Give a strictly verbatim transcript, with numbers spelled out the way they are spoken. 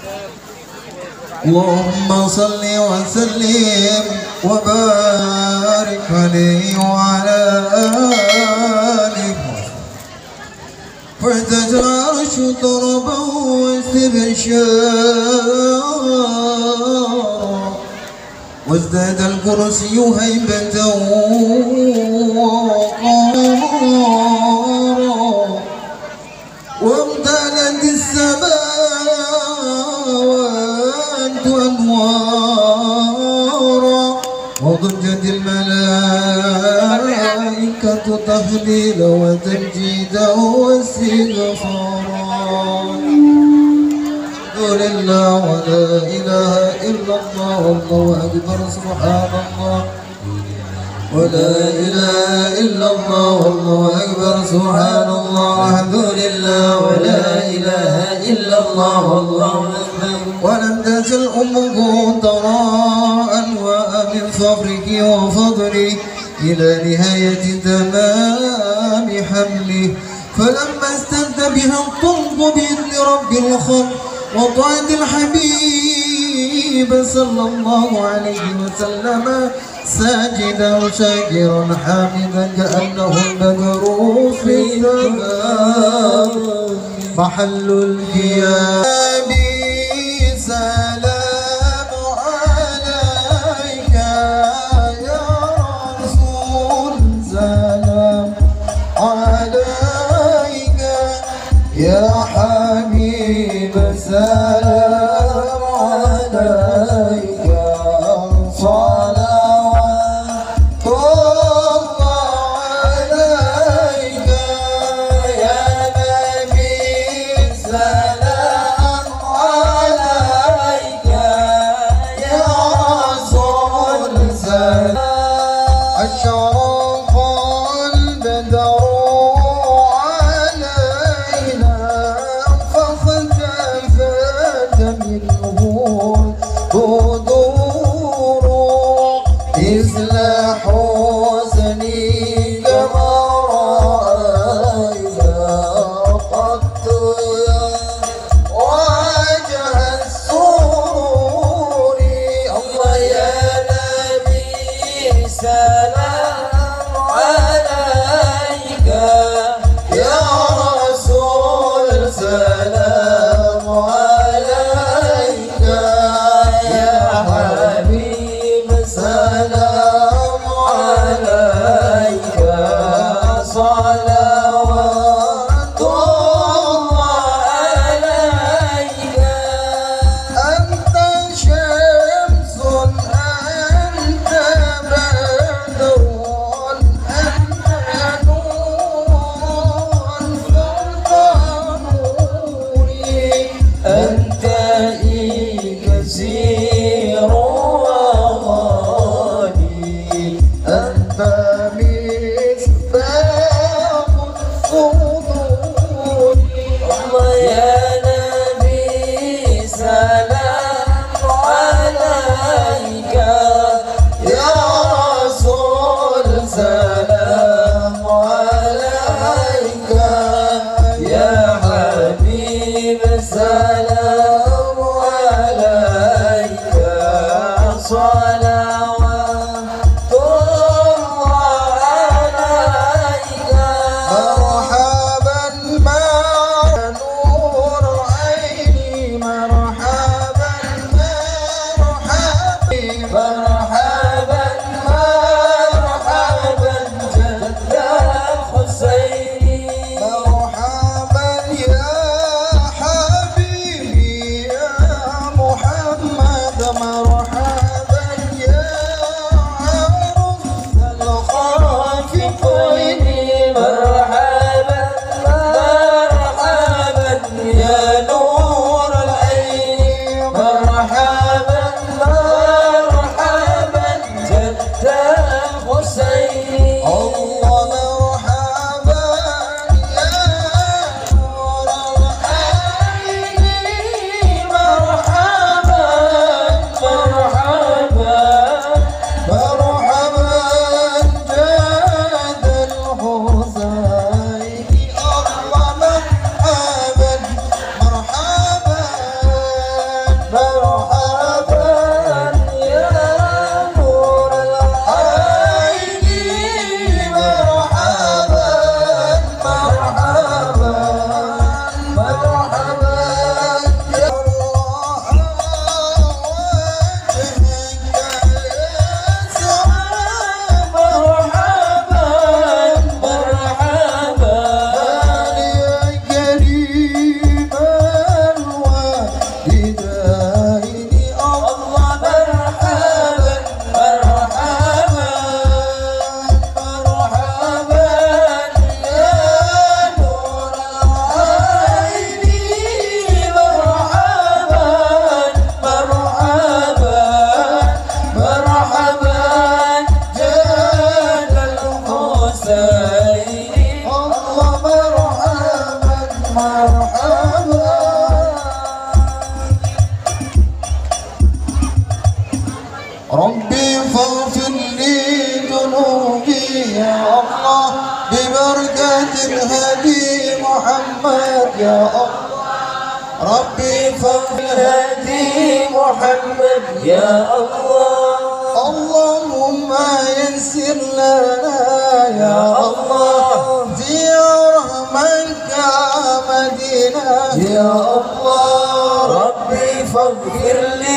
اللهم صل وسلم وبارك عليه وعلى آله فارتجى العرش ضربا واستبشارا وازداد الكرسي هيبة وقارا وامتلأت السماوات أنوارا وضجت الملائكة تهليلا وتمجيدا واستغفارا. الحمد لله ولا إله إلا الله والله أكبر سبحان الله ولا إله إلا الله والله أكبر سبحان الله الحمد لله ولا إله إلا الله والله أكبر. ولم تزل أمه تراء ومن فخرك وفضلك إلى نهاية تمام حمله فلما استد بها الطلب بإذن رب الخلق وطاعة الحبيب صلى الله عليه وسلم ساجدا شاكرا حامدا كأنه البدر في السماء محل القيام. سلام عليك يا رسول سلام عليك يا حبيب سلام عليك صلوات الله عليك يا نبي سلام عليك يا رسول سلام. أشرق البدر علينا فاختفت منه البدور مثل حسني كما رأينا قط وجه السرور. الله يا نبي سلام عليك يا رسول سلام عليك يا حبيب سلام عليك صلوات الله عليك. أنت شمس أنت بدر أنت نور فوق نوري أنت كثير وغالي أنت مصباح الصدور. الله يا نبي سلام عليك يا رسول سلام عليك يا حبيب سلام عليك صلوات الله عليك. مرحبا مع نور عيني مرحبا مرحبا مرحبا مرحبا جد الحسين مرحبا يا حبيبي هدي محمد يا الله ربي فاغفر هدي محمد يا الله اللهم يسر لنا يا الله زيارة مكة مدينة يا الله ربي فاغفر لي